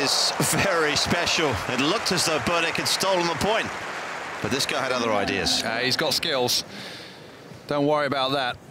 is very special. It looked as though Burdick had stolen the point, but this guy had other ideas. He's got skills. Don't worry about that.